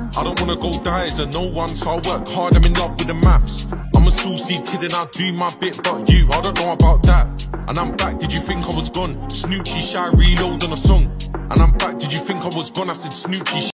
I don't wanna go dies and no one, so I work hard, I'm in love with the maths. I'm a saucy kid and I do my bit, but you, I don't know about that. And I'm back, did you think I was gone? Snoochie shy, reload on a song. And I'm back, did you think I was gone? I said Snoochie